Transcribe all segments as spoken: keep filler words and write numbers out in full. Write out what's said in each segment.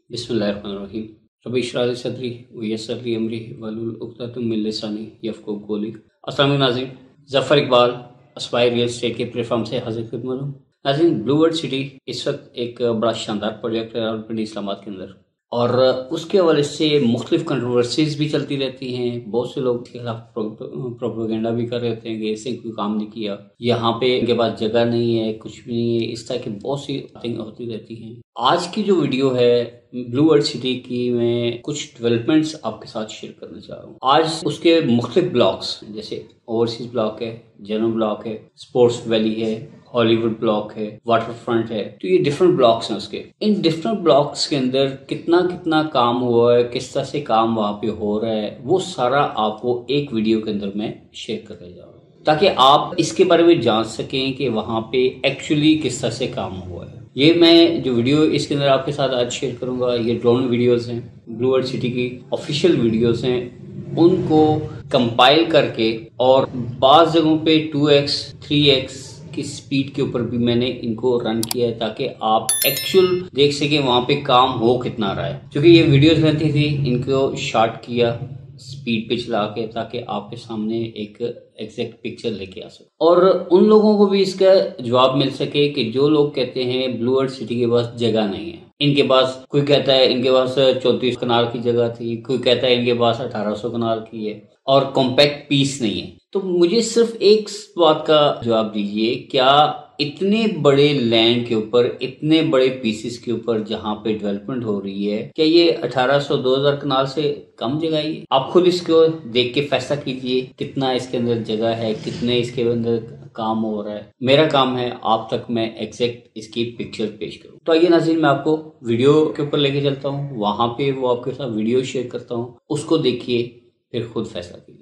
बिस्मिल्लाहिर्रहमानिर्रहीम। रब्बि इश्रह ली सदरी व यस्सिर ली अमरी वहलुल उक़दतम मिन लिसानी यफ़क़हू क़ौली। अस्सलाम वालेकुम नाज़रीन, Zafar Iqbal Aspire Real Estate के प्लेटफॉर्म से हाजिर खिदमत हूँ। नाज़रीन, ब्लू वर्ल्ड सिटी इस वक्त एक बड़ा शानदार प्रोजेक्ट है रावलपिंडी इस्लामाबाद के अंदर, और उसके हवाले से मुख्तलिफ कंट्रोवर्सीज भी चलती रहती हैं। बहुत से लोग इसके खिलाफ प्रोपेगेंडा भी कर रहे होते हैं कि इससे कोई काम नहीं किया, यहाँ पे इनके पास जगह नहीं है, कुछ भी नहीं है, इस तरह की बहुत सी बातें होती रहती हैं। आज की जो वीडियो है ब्लू वर्ल्ड सिटी की, मैं कुछ डेवलपमेंट्स आपके साथ शेयर करना चाह रहा हूँ। आज उसके मुख्तलिफ ब्लॉक्स, जैसे ओवरसीज ब्लॉक है, जनरल ब्लॉक है, स्पोर्ट्स वैली है, हॉलीवुड ब्लॉक है, वाटर फ्रंट है, तो ये डिफरेंट ब्लॉक्स हैं उसके। इन डिफरेंट ब्लॉक्स के अंदर कितना कितना काम हुआ है, किस तरह से काम वहाँ पे हो रहा है, वो सारा आपको एक वीडियो के अंदर मैं शेयर करने जा रहा हूँ, ताकि आप इसके बारे में जान सकें कि वहाँ पे एक्चुअली किस तरह से काम हुआ है। ये मैं जो वीडियो इसके अंदर आपके साथ आज शेयर करूंगा, ये ड्रोन वीडियोस हैं, ब्लू वर्ल्ड सिटी की ऑफिशियल वीडियोस हैं। उनको कंपाइल करके और बाज़ जगहों पे टू एक्स थ्री एक्स की स्पीड के ऊपर भी मैंने इनको रन किया है, ताकि आप एक्चुअल देख सकें वहां पे काम हो कितना रहा है। क्योंकि ये वीडियोस रहती थी, इनको शॉर्ट किया स्पीड पे चला के, ताकि आपके सामने एक एग्जैक्ट पिक्चर लेके आ सके और उन लोगों को भी इसका जवाब मिल सके कि जो लोग कहते हैं ब्लू वर्ल्ड सिटी के पास जगह नहीं है। इनके पास, कोई कहता है इनके पास चौंतीस कनाल की जगह थी, कोई कहता है इनके पास अठारह सौ कनाल की है और कॉम्पैक्ट पीस नहीं है। तो मुझे सिर्फ एक बात का जवाब दीजिए, क्या इतने बड़े लैंड के ऊपर, इतने बड़े पीसेस के ऊपर जहां पे डेवलपमेंट हो रही है, क्या ये अठारह सौ दो हज़ार कनाल से कम जगह है? आप खुद इसको देख के फैसला कीजिए, कितना इसके अंदर जगह है, कितने इसके अंदर काम हो रहा है। मेरा काम है आप तक मैं एग्जैक्ट इसकी पिक्चर पेश करूं। तो आइए नाज़रीन, मैं आपको वीडियो के ऊपर लेके चलता हूं, वहां पे वो आपके साथ वीडियो शेयर करता हूं, उसको देखिए, फिर खुद फैसला कीजिए।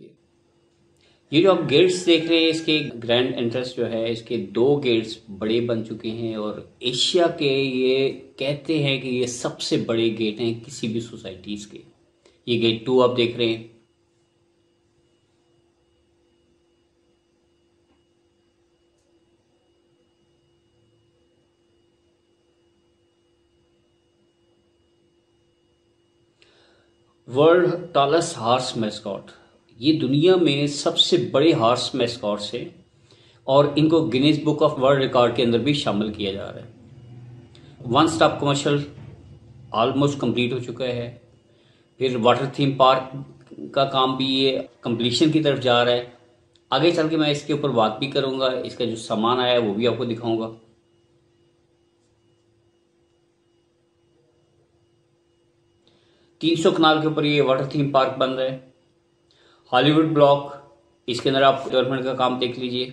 ये जो आप गेट्स देख रहे हैं, इसके ग्रैंड एंट्रेंस जो है, इसके दो गेट्स बड़े बन चुके हैं और एशिया के, ये कहते हैं कि ये सबसे बड़े गेट हैं किसी भी सोसाइटीज के। ये गेट टू आप देख रहे हैं। वर्ल्ड टॉलेस्ट हॉर्स मैस्कॉट, ये दुनिया में सबसे बड़े हॉर्स मैस्कॉट्स हैं और इनको Guinness Book of World Record के अंदर भी शामिल किया जा रहा है। One stop commercial almost complete हो चुका है। फिर वाटर थीम पार्क का काम भी ये कंप्लीशन की तरफ जा रहा है। आगे चल के मैं इसके ऊपर बात भी करूंगा, इसका जो सामान आया है वो भी आपको दिखाऊंगा। तीन सौ कनाल के ऊपर ये वाटर थीम पार्क बन रहा है। हॉलीवुड ब्लॉक, इसके अंदर आप डेवलपमेंट का काम देख लीजिए।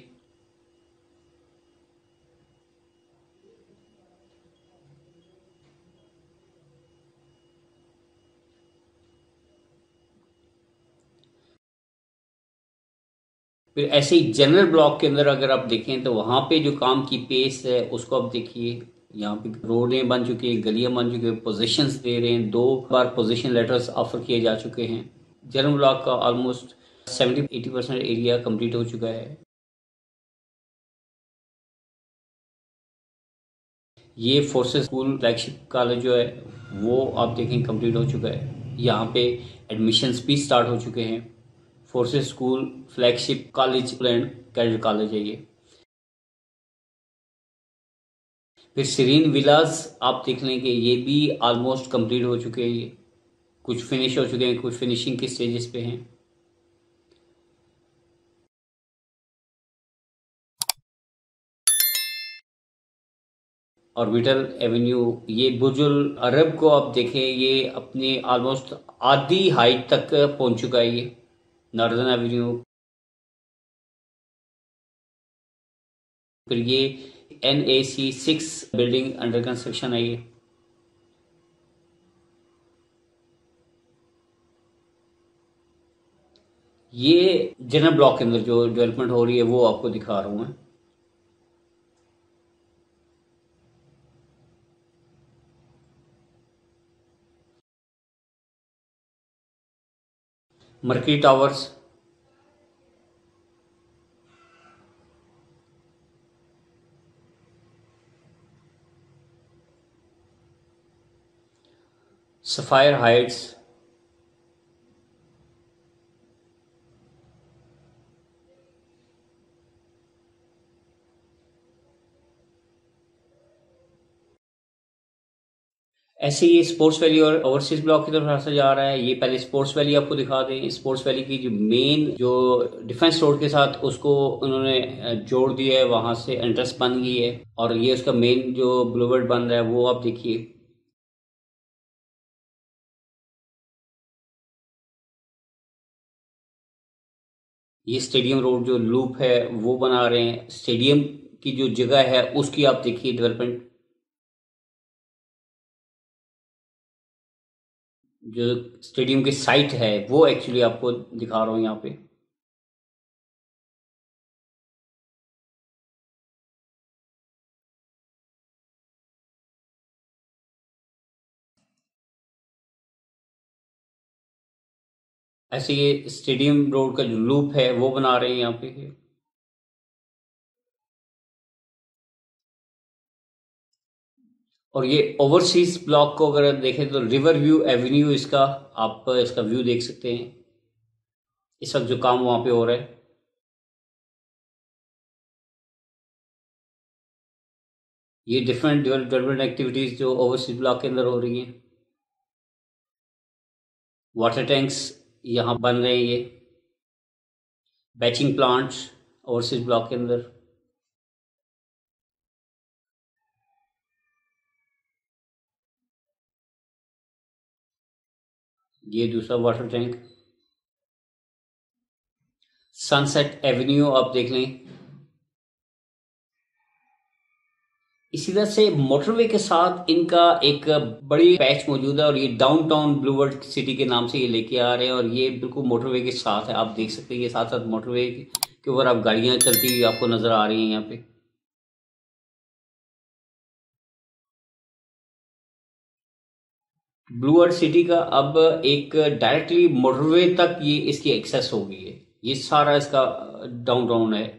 फिर ऐसे ही जनरल ब्लॉक के अंदर अगर आप देखें तो वहां पे जो काम की पेस है उसको आप देखिए। यहाँ पे रोडें बन चुकी हैं, गलियां बन चुकी हैं, पोजीशंस दे रहे हैं, दो बार पोजीशन लेटर्स ऑफर किए जा चुके हैं। जनरल ब्लॉक का almost seventy eighty percent area complete हो चुका है। ये फोर्सेस स्कूल फ्लैगशिप कॉलेज जो है वो आप देखें कंप्लीट हो चुका है। यहाँ पे एडमिशन्स भी स्टार्ट हो चुके हैं। Forces school flagship college and cadet college है ये। फिर सीरीन विलास आप देख लें कि ये भी ऑलमोस्ट कंप्लीट हो चुके हैं। ये कुछ फिनिश हो चुके हैं, कुछ फिनिशिंग के स्टेजेस पे हैं। ऑर्बिटल एवेन्यू, ये बुर्जुल अरब को आप देखें, ये अपनी ऑलमोस्ट आधी हाइट तक पहुंच चुका है ये। नॉर्दर्न एवेन्यू, फिर ये N A C six building under construction है ये। ये जनरल ब्लॉक के अंदर जो डेवलपमेंट हो रही है वो आपको दिखा रहा हूं मैं। मर्करी टावर्स, सफायर हाइट्स, ऐसे ये स्पोर्ट्स वैली और ओवरसीज ब्लॉक की तरफ रास्ता जा रहा है। ये पहले स्पोर्ट्स वैली आपको दिखा दें। स्पोर्ट्स वैली की जो मेन जो डिफेंस रोड के साथ उसको उन्होंने जोड़ दिया है, वहां से एंट्रेंस बन गई है और ये उसका मेन जो ब्लूवर्ड बन रहा है वो आप देखिए। ये स्टेडियम रोड जो लूप है वो बना रहे हैं। स्टेडियम की जो जगह है उसकी आप देखिए डेवलपमेंट, जो स्टेडियम की साइट है वो एक्चुअली आपको दिखा रहा हूं यहाँ पे। ऐसे ये स्टेडियम रोड का जो लूप है वो बना रहे हैं यहाँ पे। और ये ओवरसीज ब्लॉक को अगर देखें तो रिवर व्यू एवेन्यू इसका, आप इसका व्यू देख सकते हैं इस वक्त जो काम वहां पे हो रहा है। ये डिफरेंट डेवलपमेंट एक्टिविटीज जो ओवरसीज ब्लॉक के अंदर हो रही हैं। वाटर टैंक्स यहाँ बन रहे हैं, ये बैचिंग प्लांट्स ओवरसीज ब्लॉक के अंदर। ये दूसरा वाटर टैंक। सनसेट एवेन्यू आप देख लें। इसी तरह से मोटरवे के साथ इनका एक बड़ी पैच मौजूद है और ये डाउनटाउन ब्लूवर्ड सिटी के नाम से ये लेके आ रहे हैं और ये बिल्कुल मोटरवे के साथ है। आप देख सकते हैं ये साथ साथ मोटरवे के ऊपर आप गाड़ियां चलती हुई आपको नजर आ रही हैं यहाँ पे। ब्लूवर्ड सिटी का अब एक डायरेक्टली मोटरवे तक ये इसकी एक्सेस हो गई है। ये सारा इसका डाउनटाउन है।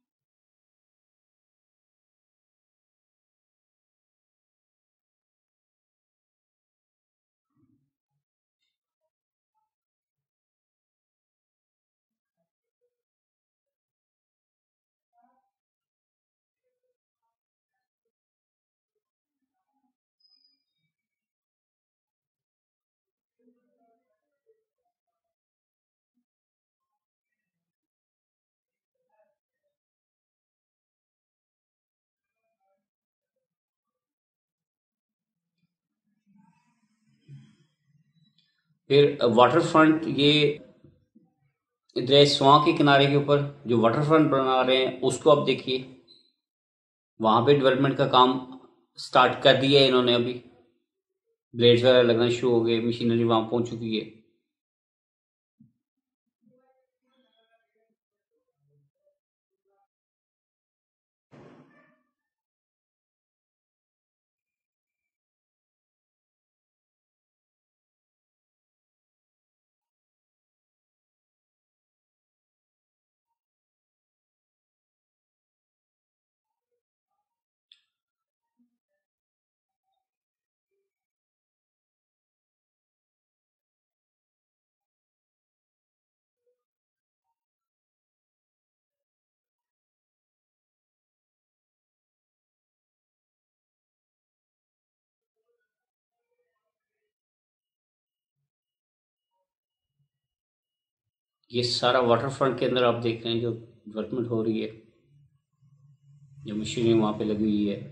फिर वाटर फ्रंट, ये इधर स्वां के किनारे के ऊपर जो वाटर फ्रंट बना रहे हैं उसको आप देखिए। वहां पे डेवलपमेंट का काम स्टार्ट कर दिया है इन्होंने। अभी ब्लेड्स वगैरह लगना शुरू हो गए, मशीनरी वहां पहुंच चुकी है। ये सारा वाटर फ्रंट के अंदर आप देख रहे हैं जो डेवलपमेंट हो रही है, जो मशीनें वहां पे लगी हुई है।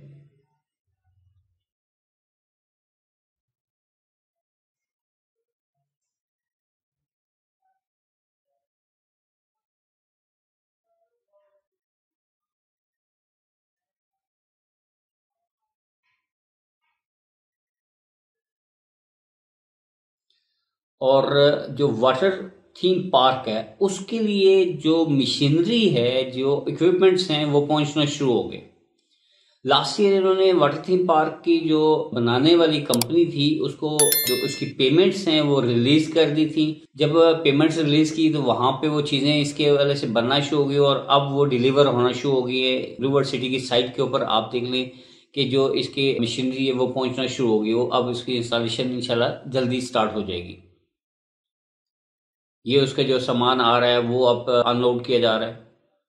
और जो वाटर थीम पार्क है उसके लिए जो मशीनरी है, जो इक्विपमेंट्स हैं वो पहुंचना शुरू हो गए। लास्ट ईयर इन्होंने वाटर थीम पार्क की जो बनाने वाली कंपनी थी उसको जो उसकी पेमेंट्स हैं वो रिलीज कर दी थी। जब पेमेंट्स रिलीज की तो वहां पे वो चीजें इसके वजह से बनना शुरू हो गई और अब वो डिलीवर होना शुरू हो गई है। ब्लूवर्ड सिटी की साइट के ऊपर आप देख लें कि जो इसकी मशीनरी है वो पहुंचना शुरू होगी, वो अब इसकी इंस्टॉलेशन इंशाल्लाह जल्दी स्टार्ट हो जाएगी। ये उसका जो सामान आ रहा है वो अब अनलोड किया जा रहा है।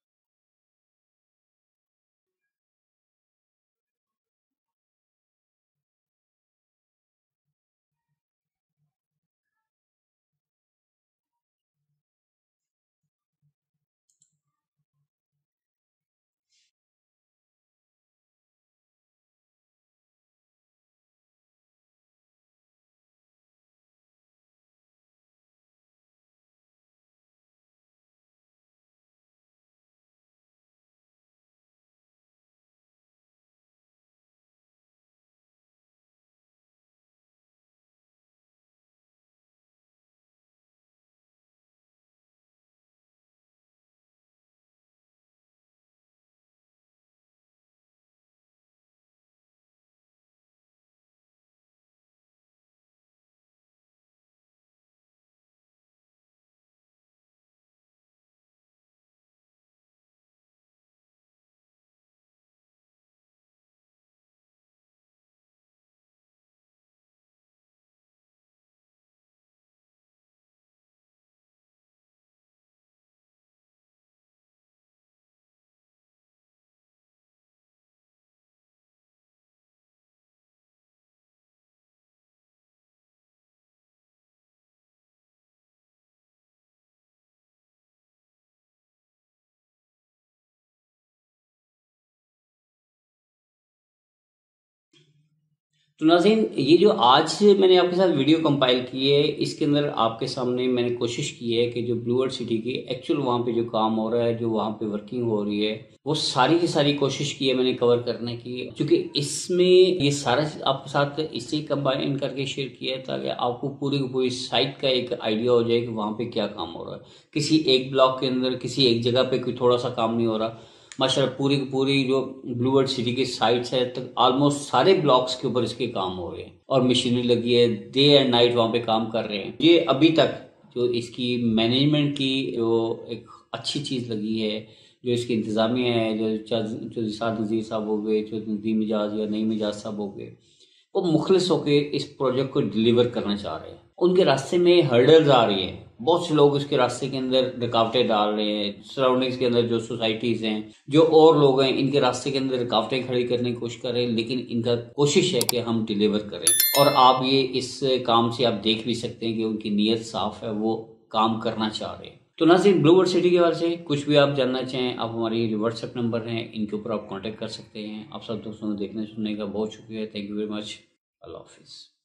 तो नाज़रीन, ये जो आज मैंने आपके साथ वीडियो कंपाइल की है, इसके अंदर आपके सामने मैंने कोशिश की है कि जो ब्लू वर्ल्ड सिटी की एक्चुअल वहाँ पे जो काम हो रहा है, जो वहाँ पे वर्किंग हो रही है, वो सारी की सारी कोशिश की है मैंने कवर करने की। क्योंकि इसमें ये सारा चीज़ आपके साथ इसलिए कंबाइन करके शेयर किया है ताकि आपको पूरी की पूरी साइट का एक आइडिया हो जाए कि वहाँ पे क्या काम हो रहा है। किसी एक ब्लॉक के अंदर, किसी एक जगह पे कोई थोड़ा सा काम नहीं हो रहा। माशाल्लाह पूरी की पूरी जो ब्लू वर्ल्ड सिटी की साइट्स है तक ऑलमोस्ट सारे ब्लॉक्स के ऊपर इसके काम हो रहे हैं और मशीनरी लगी है, डे एंड नाइट वहाँ पे काम कर रहे हैं। ये अभी तक जो इसकी मैनेजमेंट की जो एक अच्छी चीज़ लगी है, जो इसकी इंतज़ामिया है, जो जो निसार नज़ीर साहब हो गए, जो नदीम मिजाज या नई मिजाज साहब हो गए, वो मुखलिस होकर इस प्रोजेक्ट को डिलीवर करना चाह रहे हैं। उनके रास्ते में हर्डल्स आ रही हैं, बहुत से लोग उसके रास्ते के अंदर रुकावटें डाल रहे हैं। सराउंडिंग्स के अंदर जो सोसाइटीज़ हैं, जो और लोग हैं, इनके रास्ते के अंदर रुकावटें खड़ी करने की कोशिश कर रहे हैं, लेकिन इनका कोशिश है कि हम डिलीवर करें। और आप ये इस काम से आप देख भी सकते हैं कि उनकी नीयत साफ है, वो काम करना चाह रहे हैं। तो नाज़रीन, ब्लू वर्ल्ड सिटी के बारे से कुछ भी आप जानना चाहें, आप हमारी जो व्हाट्सएप नंबर हैं इनके ऊपर आप कांटेक्ट कर सकते हैं। आप सब दोस्तों को देखने सुनने का बहुत शुक्रिया। Thank you very much. अल्लाह हाफिज़।